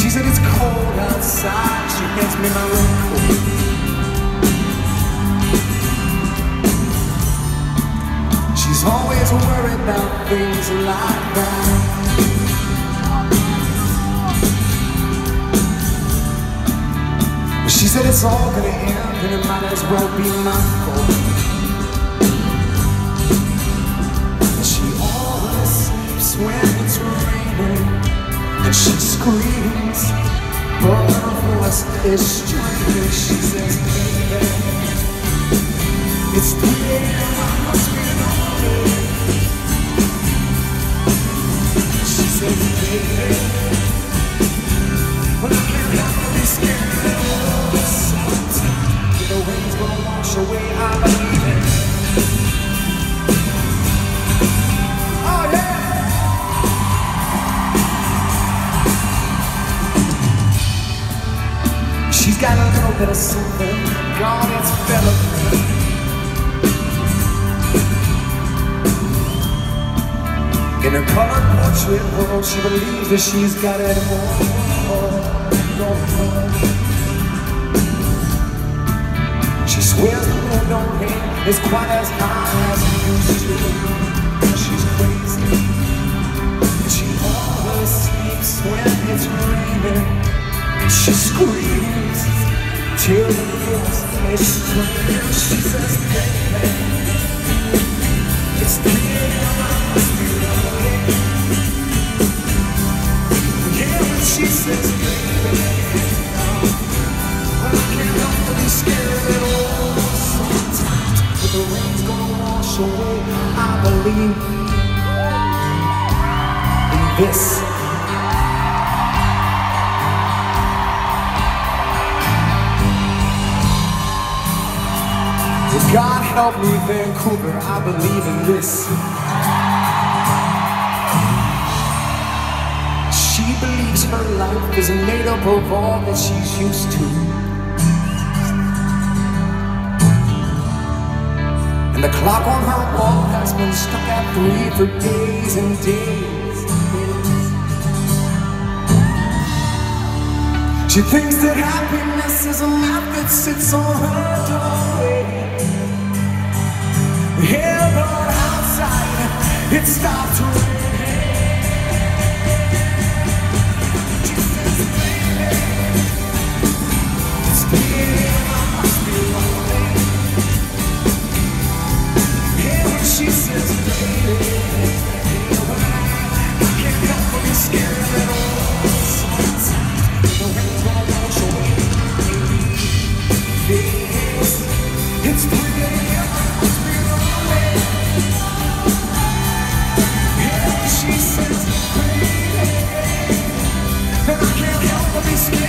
She said it's cold outside. She hands me my raincoat. She's always worried about things like that. But she said it's all gonna end and it might as well be my fault. And she always sleeps when it's raining, and she screams, but her voice is strange. She says, baby, it's 3 a.m. I must be lonely. She says, baby, well, I can't help but be scared. Sometimes the rain's gonna wash away, I believe it. Oh yeah. She's got a little bit of something, God, it's better. In her colored portrait world, she believes that she's got it all. She swears the moon don't rain is quite as high as it used to. She's crazy, and she always sleeps when it's raining. She screams till the voice is strange. She says, baby, it's 3 a.m. I must be lonely. Yeah, when she says, baby, well, I can't help but be scared at all. Sometimes, but the rain's gonna wash away, I believe in this. God help me, Vancouver, I believe in this. She believes her life is made up of all that she's used to. And the clock on her wall has been stuck at 3 for days and days. She thinks that happiness is a map that sits on her doorway. Yeah, but outside it stopped raining. She says, baby, it's 3 a.m. I must be lonely. Yeah, when she says, baby, yeah, well, I can't help but be scared at all. Sometimes the rain's gonna wash away. Yes, it's 3 a.m. I must be lonely. She says, baby, and I can't help but be scared.